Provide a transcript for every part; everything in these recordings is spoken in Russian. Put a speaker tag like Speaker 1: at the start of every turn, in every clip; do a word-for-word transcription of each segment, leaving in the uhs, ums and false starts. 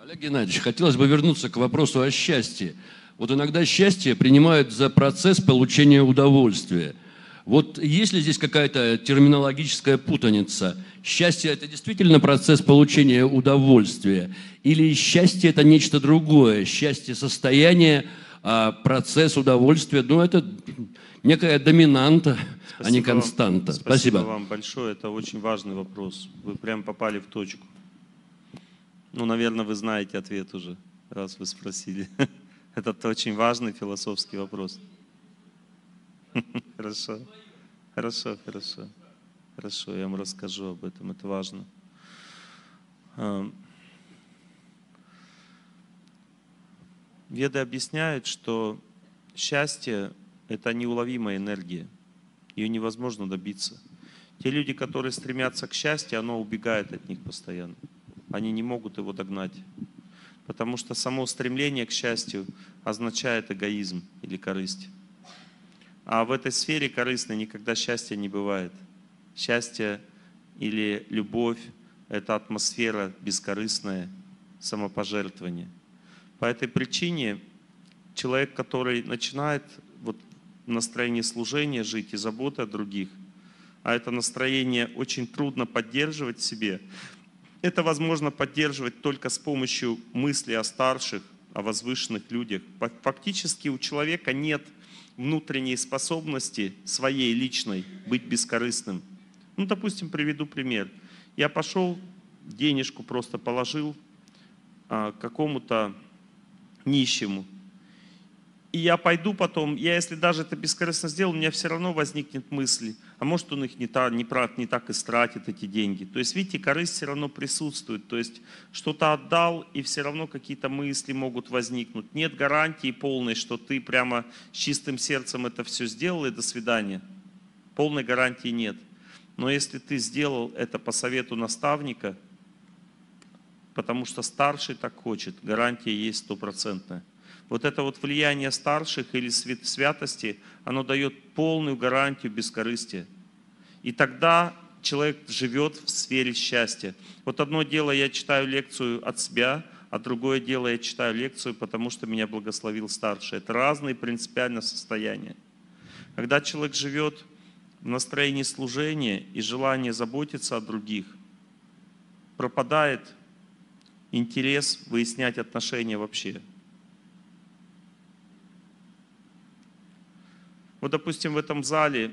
Speaker 1: Олег Геннадьевич, хотелось бы вернуться к вопросу о счастье. Вот иногда счастье принимают за процесс получения удовольствия. Вот есть ли здесь какая-то терминологическая путаница? Счастье – это действительно процесс получения удовольствия? Или счастье – это нечто другое? Счастье – состояние, а процесс удовольствия, ну, это некая доминанта, спасибо, а не константа.
Speaker 2: Вам, спасибо.
Speaker 1: Спасибо
Speaker 2: вам большое, это очень важный вопрос. Вы прям попали в точку. Ну, наверное, вы знаете ответ уже, раз вы спросили. Это очень важный философский вопрос. Хорошо, хорошо, хорошо. Хорошо, я вам расскажу об этом, это важно. Веды объясняют, что счастье – это неуловимая энергия, ее невозможно добиться. Те люди, которые стремятся к счастью, оно убегает от них постоянно. Они не могут его догнать. Потому что само стремление к счастью означает эгоизм или корысть. А в этой сфере корыстной никогда счастья не бывает. Счастье или любовь – это атмосфера бескорыстная, самопожертвование. По этой причине человек, который начинает вот в настроении служения жить и заботы о других, а это настроение очень трудно поддерживать в себе, это возможно поддерживать только с помощью мысли о старших, о возвышенных людях. Фактически у человека нет внутренней способности своей личной быть бескорыстным. Ну, допустим, приведу пример. Я пошел, денежку просто положил а, какому-то нищему. И я пойду потом, я если даже это бескорыстно сделал, у меня все равно возникнет мысль, а может он их не так, не, не так истратит, эти деньги. То есть, видите, корысть все равно присутствует. То есть, что-то отдал, и все равно какие-то мысли могут возникнуть. Нет гарантии полной, что ты прямо с чистым сердцем это все сделал, и до свидания. Полной гарантии нет. Но если ты сделал это по совету наставника, потому что старший так хочет, гарантия есть стопроцентная. Вот это вот влияние старших или святости, оно дает полную гарантию бескорыстия. И тогда человек живет в сфере счастья. Вот одно дело, я читаю лекцию от себя, а другое дело, я читаю лекцию, потому что меня благословил старший. Это разные принципиально состояния. Когда человек живет в настроении служения и желания заботиться о других, пропадает интерес выяснять отношения вообще. Вот, допустим, в этом зале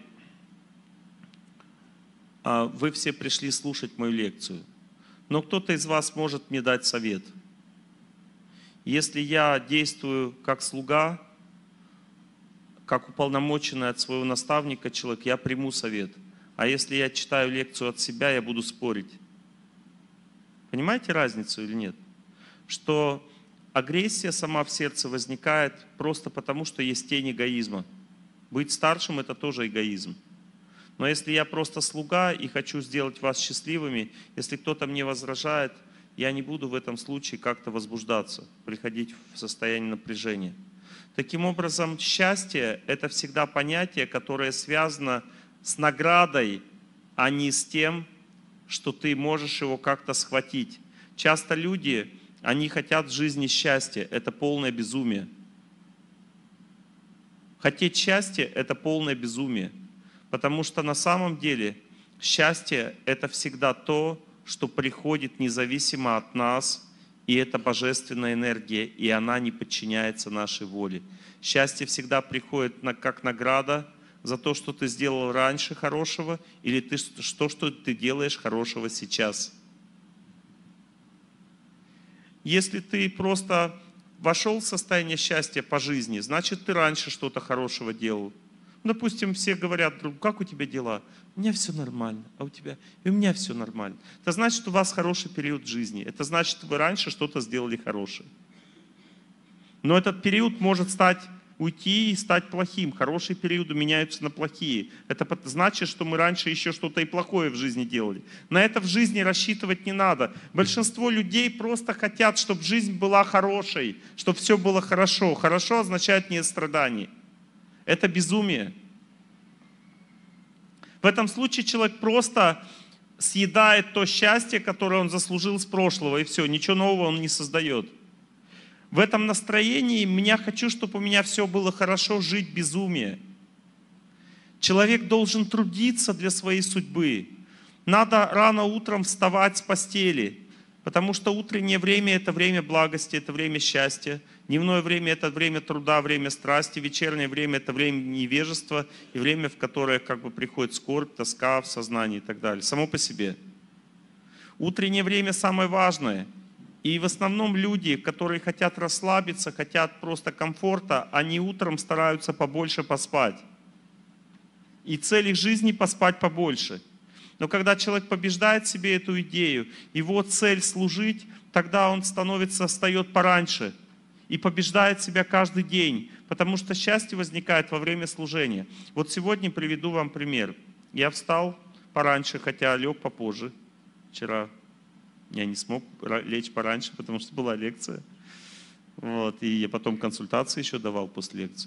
Speaker 2: вы все пришли слушать мою лекцию, но кто-то из вас может мне дать совет. Если я действую как слуга, как уполномоченный от своего наставника человек, я приму совет. А если я читаю лекцию от себя, я буду спорить. Понимаете разницу или нет? Что агрессия сама в сердце возникает просто потому, что есть тень эгоизма. Быть старшим – это тоже эгоизм. Но если я просто слуга и хочу сделать вас счастливыми, если кто-то мне возражает, я не буду в этом случае как-то возбуждаться, приходить в состояние напряжения. Таким образом, счастье – это всегда понятие, которое связано с наградой, а не с тем, что ты можешь его как-то схватить. Часто люди, они хотят в жизни счастья, это полное безумие. Хотеть счастья – это полное безумие, потому что на самом деле счастье – это всегда то, что приходит независимо от нас, и это божественная энергия, и она не подчиняется нашей воле. Счастье всегда приходит как награда за то, что ты сделал раньше хорошего, или ты, что, что ты делаешь хорошего сейчас. Если ты просто вошел в состояние счастья по жизни, значит, ты раньше что-то хорошего делал. Допустим, все говорят другу: как у тебя дела? У меня все нормально, а у тебя? И у меня все нормально. Это значит, что у вас хороший период жизни. Это значит, что вы раньше что-то сделали хорошее. Но этот период может стать, уйти и стать плохим. Хорошие периоды меняются на плохие. Это значит, что мы раньше еще что-то и плохое в жизни делали. На это в жизни рассчитывать не надо. Большинство людей просто хотят, чтобы жизнь была хорошей, чтобы все было хорошо. Хорошо означает нет страданий. Это безумие. В этом случае человек просто съедает то счастье, которое он заслужил с прошлого, и все, ничего нового он не создает. В этом настроении я хочу, чтобы у меня все было хорошо, жить безумие. Человек должен трудиться для своей судьбы. Надо рано утром вставать с постели, потому что утреннее время – это время благости, это время счастья. Дневное время – это время труда, время страсти. Вечернее время – это время невежества и время, в которое как бы приходит скорбь, тоска в сознании и так далее. Само по себе. Утреннее время самое важное. И в основном люди, которые хотят расслабиться, хотят просто комфорта, они утром стараются побольше поспать. И цель их жизни – поспать побольше. Но когда человек побеждает себе эту идею, его цель служить, тогда он становится, встает пораньше и побеждает себя каждый день, потому что счастье возникает во время служения. Вот сегодня приведу вам пример. Я встал пораньше, хотя лег попозже. Вчера я не смог лечь пораньше, потому что была лекция. Вот, и я потом консультации еще давал после лекции.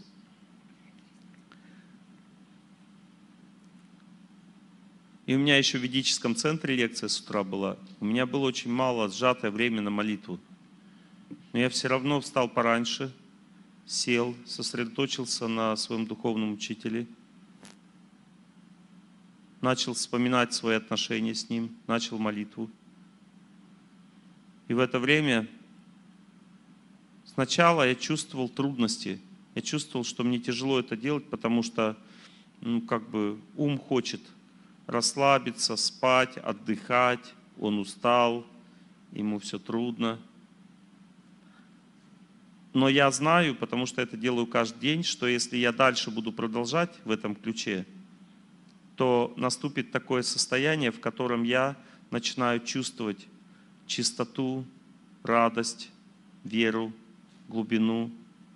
Speaker 2: И у меня еще в ведическом центре лекция с утра была. У меня было очень мало сжатое время на молитву. Но я все равно встал пораньше, сел, сосредоточился на своем духовном учителе, начал вспоминать свои отношения с ним, начал молитву. И в это время сначала я чувствовал трудности. Я чувствовал, что мне тяжело это делать, потому что ну, как бы ум хочет расслабиться, спать, отдыхать. Он устал, ему все трудно. Но я знаю, потому что это делаю каждый день, что если я дальше буду продолжать в этом ключе, то наступит такое состояние, в котором я начинаю чувствовать чистоту, радость, веру, глубину.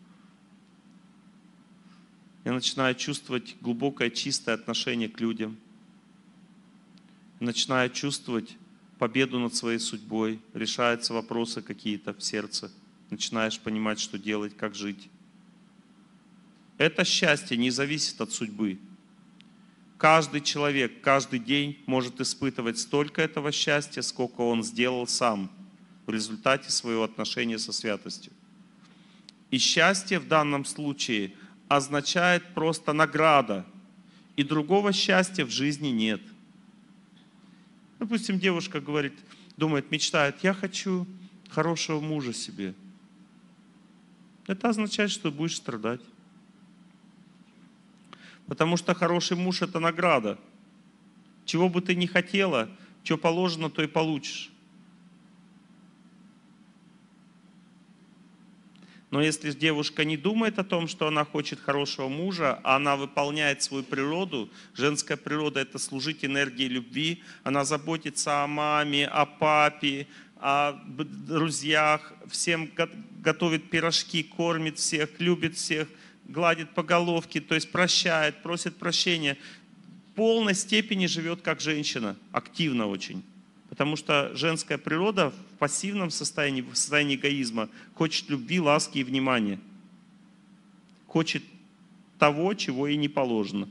Speaker 2: Я начинаю чувствовать глубокое, чистое отношение к людям. Я начинаю чувствовать победу над своей судьбой, решаются вопросы какие-то в сердце. Начинаешь понимать, что делать, как жить. Это счастье не зависит от судьбы. Каждый человек, каждый день может испытывать столько этого счастья, сколько он сделал сам в результате своего отношения со святостью. И счастье в данном случае означает просто награда. И другого счастья в жизни нет. Допустим, девушка говорит, думает, мечтает, я хочу хорошего мужа себе. Это означает, что будешь страдать. Потому что хороший муж – это награда. Чего бы ты ни хотела, что положено, то и получишь. Но если девушка не думает о том, что она хочет хорошего мужа, а она выполняет свою природу, женская природа – это служить энергией любви, она заботится о маме, о папе, о друзьях, всем готовит пирожки, кормит всех, любит всех, гладит по головке, то есть прощает, просит прощения. В полной степени живет как женщина, активно очень. Потому что женская природа в пассивном состоянии, в состоянии эгоизма, хочет любви, ласки и внимания. Хочет того, чего ей не положено.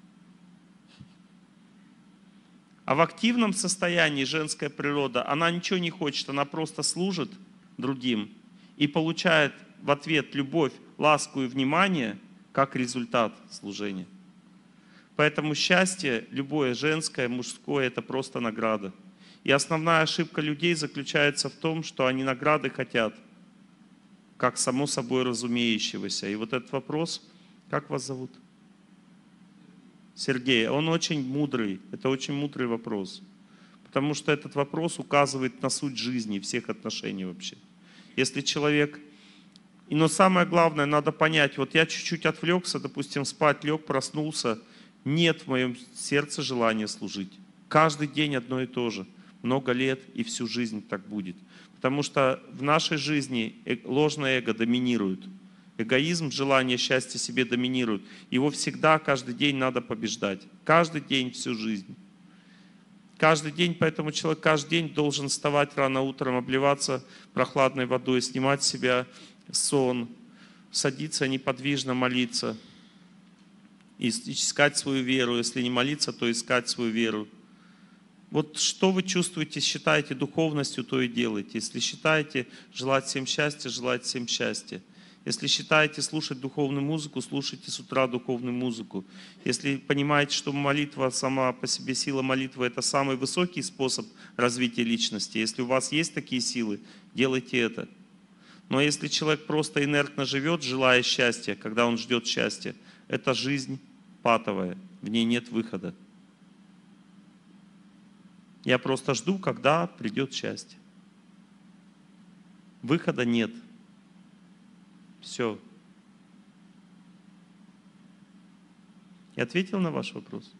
Speaker 2: А в активном состоянии женская природа, она ничего не хочет, она просто служит другим и получает в ответ любовь, ласку и внимание как результат служения. Поэтому счастье, любое женское, мужское, это просто награда. И основная ошибка людей заключается в том, что они награды хотят, как само собой разумеющегося. И вот этот вопрос, как вас зовут? Сергей, он очень мудрый, это очень мудрый вопрос. Потому что этот вопрос указывает на суть жизни, всех отношений вообще. Если человек... И, но самое главное, надо понять, вот я чуть-чуть отвлекся, допустим, спать лег, проснулся, нет в моем сердце желания служить. Каждый день одно и то же. Много лет и всю жизнь так будет. Потому что в нашей жизни ложное эго доминирует. Эгоизм, желание счастья себе доминирует. Его всегда, каждый день надо побеждать. Каждый день, всю жизнь. Каждый день, поэтому человек каждый день должен вставать рано утром, обливаться прохладной водой, снимать с себя сон, садиться неподвижно, молиться. И искать свою веру. Если не молиться, то искать свою веру. Вот что вы чувствуете, считаете духовностью, то и делайте. Если считаете желать всем счастья, желать всем счастья. Если считаете слушать духовную музыку, слушайте с утра духовную музыку. Если понимаете, что молитва сама по себе, сила молитвы — это самый высокий способ развития личности, если у вас есть такие силы, делайте это. Но если человек просто инертно живет, желая счастья, когда он ждет счастья, это жизнь патовая, в ней нет выхода. Я просто жду, когда придет счастье. Выхода нет. Все. Я ответил на ваш вопрос?